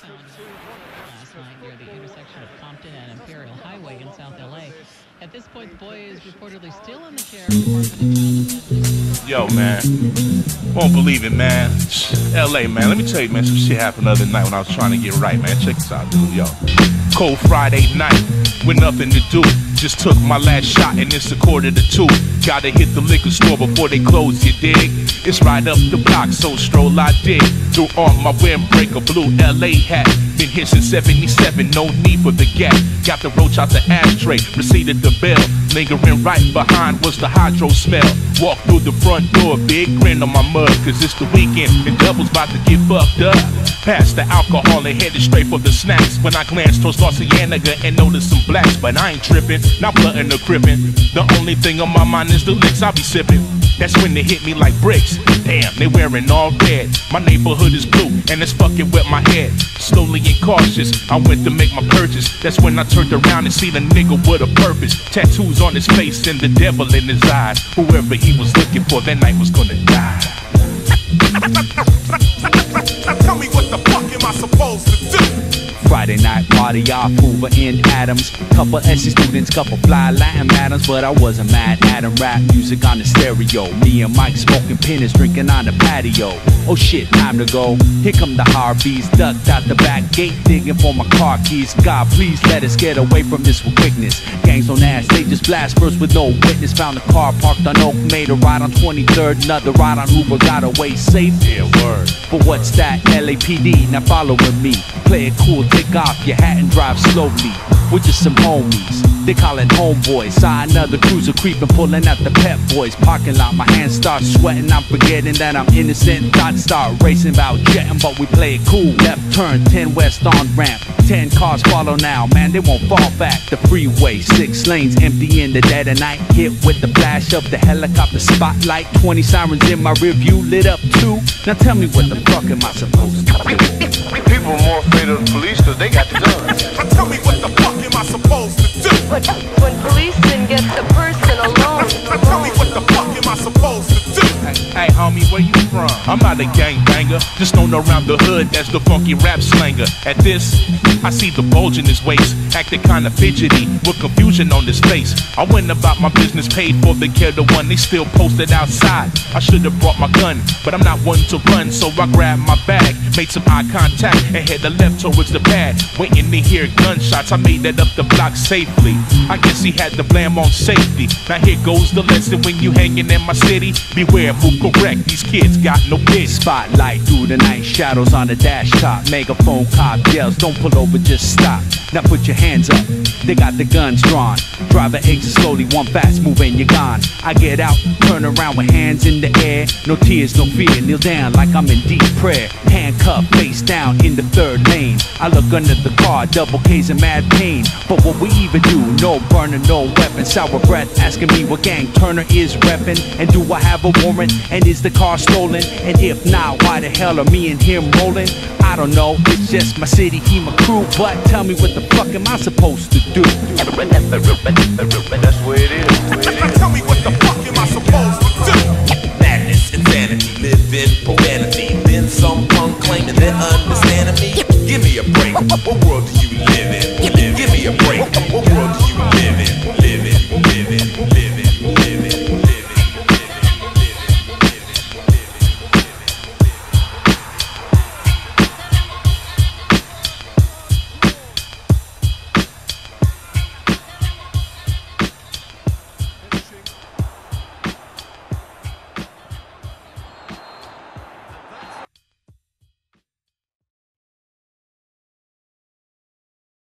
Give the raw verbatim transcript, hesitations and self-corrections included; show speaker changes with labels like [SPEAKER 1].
[SPEAKER 1] found last night near the intersection of Compton and Imperial Highway in South L A. At this point, the boy is reportedly still in the care of the Department of Child and Family.
[SPEAKER 2] Yo, man. Won't believe it, man. L A, man. Let me tell you, man, some shit happened the other night when I was trying to get right, man. Check this out, dude. Yo. Cold Friday night with nothing to do. Just took my last shot and it's a quarter to two. Gotta hit the liquor store before they close, you dig? It's right up the block, so stroll I dig. Threw on my windbreaker, blue L A hat. Been here since seventy-seven, no need for the gap. Got the roach out the ashtray, proceeded the bell. Lingering right behind was the hydro smell. Walk through the front door, big grin on my mug. Cause it's the weekend and double's about to get fucked up. Past the alcohol and headed straight for the snacks. When I glanced towards La Cienega and noticed some blacks. But I ain't tripping, not blunting or crippin'. The only thing on my mind is the licks I be sipping. That's when they hit me like bricks. Damn, they wearing all red. My neighborhood is blue and it's fucking with my head. Slowly and cautious, I went to make my purchase. That's when I turned around and see the nigga with a purpose. Tattoos on his face and the devil in his eyes. Whoever he was looking for that night was gonna die.
[SPEAKER 3] Tell me what the fuck am I supposed to do?
[SPEAKER 4] Friday night party, off Hoover in Adams. Couple S C students, couple fly Latin madams. But I wasn't mad at them, rap music on the stereo. Me and Mike smoking pinners, drinking on the patio. Oh shit, time to go. Here come the Harveys, ducked out the back gate, digging for my car keys. God, please let us get away from this with quickness. Gangs don't ask, they just blast first with no witness. Found a car parked on Oak, made a ride on twenty-third. Another ride on Hoover, got away safe.
[SPEAKER 2] Yeah, word.
[SPEAKER 4] But what's that? L A P D, now follow with me. Play it cool, take off your hat and drive slowly. We're just some homies, they call it homeboys. Saw another cruiser creeping, pulling out the Pep Boys. Parking lot, my hands start sweating. I'm forgetting that I'm innocent. Thoughts start racing about jetting, but we play it cool. Left turn, ten west on ramp. Ten cars follow now, man, they won't fall back. The freeway, six lanes empty in the dead of night. Hit with the flash of the helicopter spotlight. Twenty sirens in my rear view, lit up too. Now tell me what the fuck am I supposed to do?
[SPEAKER 5] People are more afraid of the police because they got the guns.
[SPEAKER 3] Tell me what the fuck am I supposed to do?
[SPEAKER 6] When, when policemen get the person alone,
[SPEAKER 3] Tell me what the fuck am I supposed to do?
[SPEAKER 2] Hey, hey, homie, where you from? I'm not a gangbanger, just known around the hood as the funky rap slanger. At this, I see the bulge in his waist, acting kinda fidgety, with confusion on his face. I went about my business, paid for the care, the one they still posted outside. I should've brought my gun, but I'm not one to run, so I grabbed my bag, made some eye contact, and headed left towards the pad. Waiting to hear gunshots, I made it up the block safely. I guess he had the blame on safety. Now here goes the lesson when you hanging in my city. Beware, move correct, these kids got no pity.
[SPEAKER 4] Spotlight through the night, shadows on the dash top. Megaphone cop yells, don't pull over, just stop. Now put your hands up, they got the guns drawn. Driver exits slowly, one fast move and you're gone. I get out, turn around with hands in the air. No tears, no fear, kneel down like I'm in deep prayer. Handcuffed, face down in the third lane. I look under the car, double K's in mad pain. But what we even do, no burner, no weapon. Sour breath, asking me what gang Turner is reppin'. And do I have a warrant, and is the car stolen? And if not, why the hell are me and him rolling? I don't know, it's just my city, he my crew. But tell me what the fuck am I supposed to do?
[SPEAKER 5] That's the way it is.